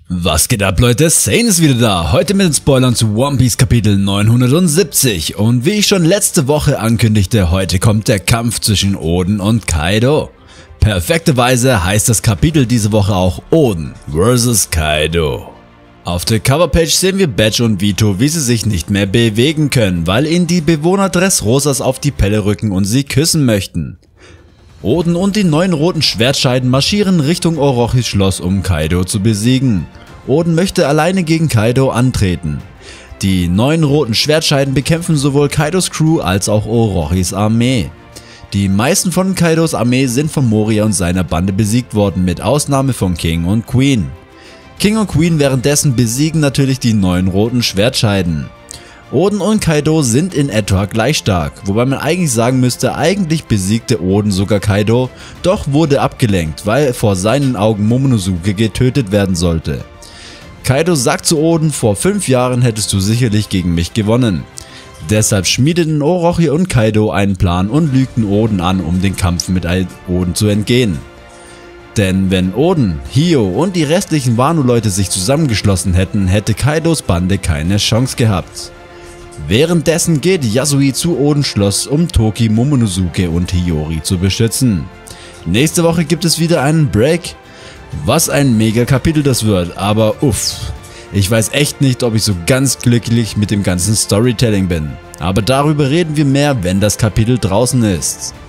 Was geht ab, Leute? Sane ist wieder da, heute mit den Spoilern zu One Piece Kapitel 970 und wie ich schon letzte Woche ankündigte, heute kommt der Kampf zwischen Oden und Kaido. Perfekterweise heißt das Kapitel diese Woche auch Oden vs. Kaido. Auf der Coverpage sehen wir Badge und Vito, wie sie sich nicht mehr bewegen können, weil ihnen die Bewohner Dressrosas auf die Pelle rücken und sie küssen möchten. Oden und die 9 roten Schwertscheiden marschieren Richtung Orochis Schloss, um Kaido zu besiegen. Oden möchte alleine gegen Kaido antreten. Die 9 roten Schwertscheiden bekämpfen sowohl Kaidos Crew als auch Orochis Armee. Die meisten von Kaidos Armee sind von Moria und seiner Bande besiegt worden, mit Ausnahme von King und Queen. King und Queen währenddessen besiegen natürlich die 9 roten Schwertscheiden. Oden und Kaido sind in etwa gleich stark, wobei man eigentlich sagen müsste, eigentlich besiegte Oden sogar Kaido, doch wurde abgelenkt, weil vor seinen Augen Momonosuke getötet werden sollte. Kaido sagt zu Oden, vor 5 Jahren hättest du sicherlich gegen mich gewonnen. Deshalb schmiedeten Orochi und Kaido einen Plan und lügten Oden an, um den Kampf mit Oden zu entgehen. Denn wenn Oden, Hio und die restlichen Wano-Leute sich zusammengeschlossen hätten, hätte Kaidos Bande keine Chance gehabt. Währenddessen geht Yasui zu Odens Schloss, um Toki, Momonosuke und Hiyori zu beschützen. Nächste Woche gibt es wieder einen Break. Was ein mega Kapitel das wird, aber uff. Ich weiß echt nicht, ob ich so ganz glücklich mit dem ganzen Storytelling bin. Aber darüber reden wir mehr, wenn das Kapitel draußen ist.